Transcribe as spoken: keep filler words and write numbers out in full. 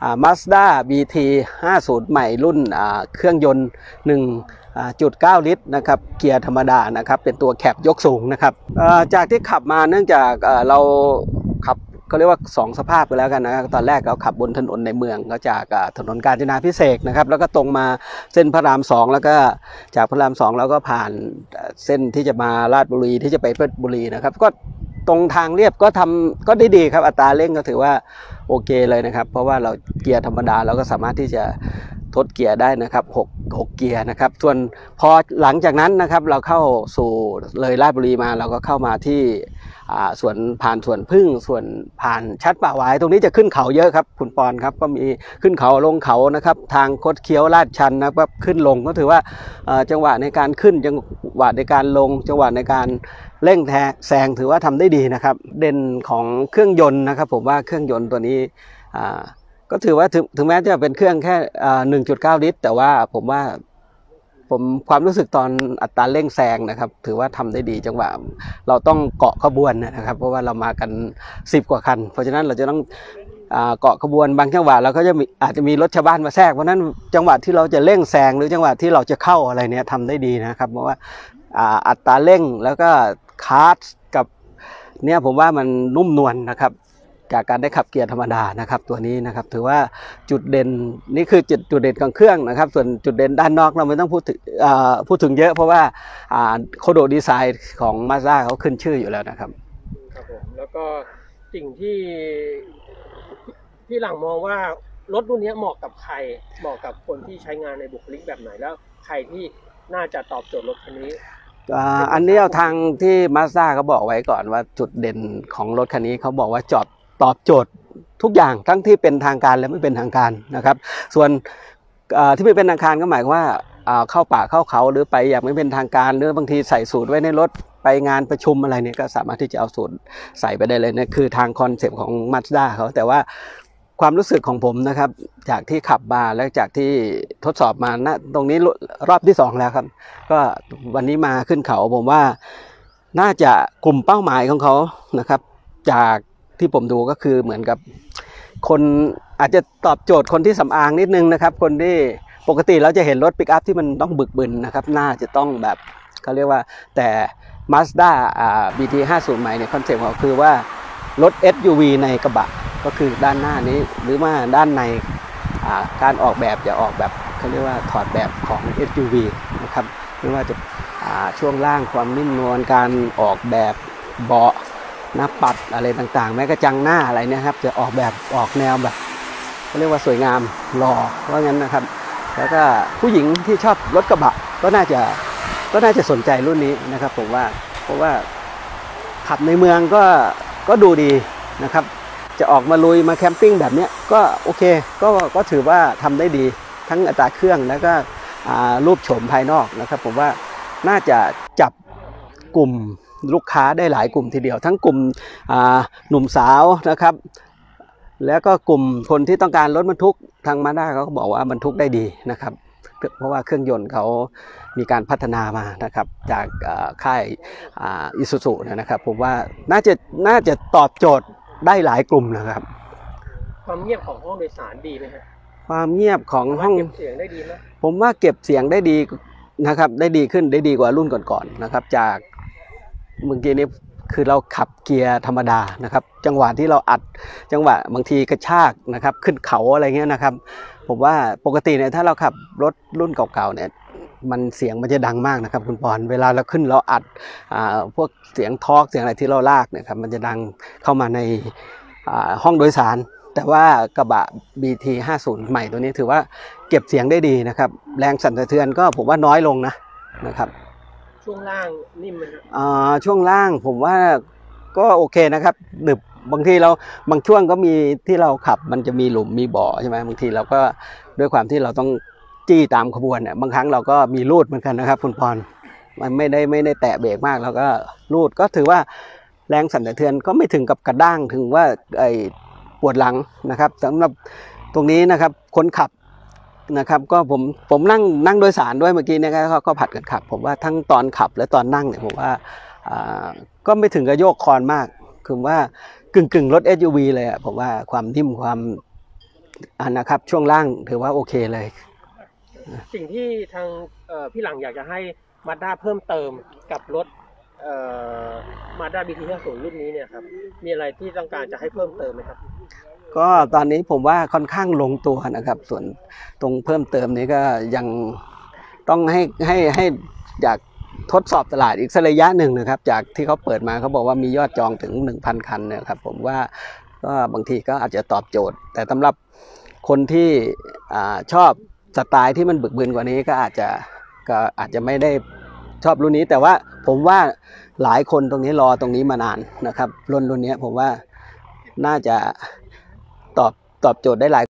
มาสด้า บี ที ห้าสิบ ใหม่รุ่นเครื่องยนต์หนึ่งจุดเก้า ลิตรนะครับเกียร์ธรรมดานะครับเป็นตัวแคปยกสูงนะครับจากที่ขับมาเนื่องจากเราขับเขาเรียกว่าสองสภาพไปแล้วกันนะตอนแรกเราขับบนถนนในเมืองก็จากถนนกาญจนาภิเษกนะครับแล้วก็ตรงมาเส้นพระรามสองแล้วก็จากพระรามสองแล้วก็ผ่านเส้นที่จะมาราชบุรีที่จะไปเพชรบุรีนะครับก็ตรงทางเรียบก็ทำก็ได้ดีครับอัตราเร่งก็ถือว่าโอเคเลยนะครับเพราะว่าเราเกียร์ธรรมดาเราก็สามารถที่จะทดเกียร์ได้นะครับหก หกเกียร์นะครับส่วนพอหลังจากนั้นนะครับเราเข้าสู่เลยราชบุรีมาเราก็เข้ามาที่ส่วนผ่านสวนพึ่งส่วนผ่านชัดป่าหวายตรงนี้จะขึ้นเขาเยอะครับคุณปอนครับก็มีขึ้นเขาลงเขานะครับทางคดเคี้ยวลาดชันนะครับขึ้นลงก็ถือว่าจังหวะในการขึ้นจังหวะในการลงจังหวะในการเร่งแซงถือว่าทำได้ดีนะครับเด่นของเครื่องยนต์นะครับผมว่าเครื่องยนต์ตัวนี้ก็ถือว่าถึงถึงแม้จะเป็นเครื่องแค่ หนึ่งจุดเก้า ลิตรแต่ว่าผมว่าผมความรู้สึกตอนอัตราเร่งแซงนะครับถือว่าทำได้ดีจังหวะเราต้องเกาะขบวนนะครับเพราะว่าเรามากันสิบกว่าคันเพราะฉะนั้นเราจะต้องเกาะขบวนบางจังหวะเราก็จะมีอาจจะมีรถชาวบ้านมาแทรกเพราะนั้นจังหวะที่เราจะเร่งแซงหรือจังหวะที่เราจะเข้าอะไรเนี่ยทำได้ดีนะครับเพราะว่าอัตราเร่งแล้วก็คาร์ทกับเนี่ยผมว่ามันนุ่มนวลนะครับจากการได้ขับเกียร์ธรรมดานะครับตัวนี้นะครับถือว่าจุดเด่นนี่คือจุดจุดเด่นของเครื่องนะครับส่วนจุดเด่นด้านนอกเราไม่ต้องพูดถึงพูดถึงเยอะเพราะว่าโคโดดีไซน์ของ Mazda เขาขึ้นชื่ออยู่แล้วนะครับครับผมแล้วก็สิ่งที่ที่หลังมองว่ารถรุ่นนี้เหมาะกับใครเหมาะกับคนที่ใช้งานในบุคลิกแบบไหนแล้วใครที่น่าจะตอบโจทย์รถคันนี้อันนี้เอาทางที่ Mazda เขาบอกไว้ก่อนว่าจุดเด่นของรถคันนี้เขาบอกว่าจอดตอบโจทย์ทุกอย่างทั้งที่เป็นทางการและไม่เป็นทางการนะครับส่วนที่ไม่เป็นทางการก็หมายความว่าเข้าป่าเข้าเขาหรือไปอย่างไม่เป็นทางการหรือบางทีใส่สูตรไว้ในรถไปงานประชุมอะไรเนี่ยก็สามารถที่จะเอาสูตรใส่ไปได้เลยนะคือทางคอนเซปต์ของ Mazda เขาแต่ว่าความรู้สึกของผมนะครับจากที่ขับมาและจากที่ทดสอบมาณตรงนี้รอบที่สองแล้วครับก็วันนี้มาขึ้นเขาผมว่าน่าจะกลุ่มเป้าหมายของเขานะครับจากที่ผมดูก็คือเหมือนกับคนอาจจะตอบโจทย์คนที่สำอางนิดนึงนะครับคนที่ปกติเราจะเห็นรถปิกอัพที่มันต้องบึกบึนนะครับน่าจะต้องแบบเขาเรียกว่าแต่ Mazda อ่า บี ที ห้าสิบ ใหม่ในคอนเซ็ปต์ของเขาคือว่ารถ เอส ยู วี ในกระบะก็คือด้านหน้านี้หรือว่าด้านในการออกแบบจะออกแบบเขาเรียกว่าถอดแบบของ เอส ยู วี นะครับไม่ว่าจะช่วงล่างความนิ่มนวลการออกแบบเบาะหน้าปัดอะไรต่างๆแม้กระจังหน้าอะไรเนี่ยครับจะออกแบบออกแนวแบบเขาเรียกว่าสวยงามหล่อเพราะงั้นนะครับแล้วก็ผู้หญิงที่ชอบรถกระบะก็น่าจะก็น่าจะสนใจรุ่นนี้นะครับผมว่าเพราะว่าขับในเมืองก็ก็ดูดีนะครับจะออกมาลุยมาแคมปิ้งแบบนี้ก็โอเคก็ก็ถือว่าทำได้ดีทั้งอัตราเครื่องแล้วก็รูปโฉมภายนอกนะครับผมว่าน่าจะจับกลุ่มลูกค้าได้หลายกลุ่มทีเดียวทั้งกลุ่มหนุ่มสาวนะครับแล้วก็กลุ่มคนที่ต้องการรถบรรทุกทาง Mazda เขาก็บอกว่าบรรทุกได้ดีนะครับเพราะว่าเครื่องยนต์เขามีการพัฒนามานะครับจากค่ายอิซูซุนะครับผมว่าน่าจะน่าจะตอบโจทย์ได้หลายกลุ่มนะครับความเงียบของห้องโดยสารดีไหมครับความเงียบของห้องเก็บเสียงได้ดีไหมผมว่าเก็บเสียงได้ดีนะครับได้ดีขึ้นได้ดีกว่ารุ่นก่อนๆนะครับจากเมื่อกี้นี้คือเราขับเกียร์ธรรมดานะครับจังหวะที่เราอัดจังหวะบางทีกระชากนะครับขึ้นเขาอะไรเงี้ยนะครับผมว่าปกติเนี่ยถ้าเราขับรถรุ่นเก่าๆเนี่ยมันเสียงมันจะดังมากนะครับคุณปอนเวลาเราขึ้นเราอัดพวกเสียงทอร์กเสียงอะไรที่เราลากเนี่ยครับมันจะดังเข้ามาในห้องโดยสารแต่ว่ากระบะ บี ที ห้าสิบ ใหม่ตัวนี้ถือว่าเก็บเสียงได้ดีนะครับแรงสั่นสะเทือนก็ผมว่าน้อยลงนะนะครับช่วงล่างนิ่มไหมครับอ่าช่วงล่างผมว่าก็โอเคนะครับหนึบบางทีเราบางช่วงก็มีที่เราขับมันจะมีหลุมมีบ่อใช่ไหมบางทีเราก็ด้วยความที่เราต้องจี้ตามขบวนเนี่ยบางครั้งเราก็มีรูดเหมือนกันนะครับคุณพรมันไม่ได้ไม่ได้แตะเบรกมากเราก็รูดก็ถือว่าแรงสั่นสะเทือนก็ไม่ถึงกับกระด้างถึงว่าไอ้ปวดหลังนะครับสำหรับตรงนี้นะครับคนขับนะครับก็ผมผมนั่งนั่งโดยสารด้วยเมื่อกี้เนี่ยก็ก็ผัดกันขับผมว่าทั้งตอนขับและตอนนั่งเนี่ยผมว่าอ่าก็ไม่ถึงกับโยกคอนมากคือว่ากึ่งกึ่งรถ เอส ยู วี เลยอ่ะผมว่าความนิ่มความอ่านะครับช่วงล่างถือว่าโอเคเลยสิ่งที่ทางเอ่อพี่หลังอยากจะให้มาด้าเพิ่มเติมกับรถเอ่อมาด้า บี ที ห้าสิบ รุ่นนี้เนี่ยครับมีอะไรที่ต้องการจะให้เพิ่มเติมไหมครับก็ตอนนี้ผมว่าค่อนข้างลงตัวนะครับส่วนตรงเพิ่มเติมนี้ก็ยังต้องให้ให้ให้อยากทดสอบตลาดอีกสักระยะหนึ่งนะครับจากที่เขาเปิดมาเขาบอกว่ามียอดจองถึง หนึ่งพัน คันเนี่ยครับผมว่าก็บางทีก็อาจจะตอบโจทย์แต่สำหรับคนที่อ่าชอบสไตล์ที่มันบึกบึนกว่านี้ก็อาจจะก็อาจจะไม่ได้ชอบรุ่นนี้แต่ว่าผมว่าหลายคนตรงนี้รอตรงนี้มานานนะครับรุ่นรุ่นนี้ผมว่าน่าจะตอบตอบโจทย์ได้หลาย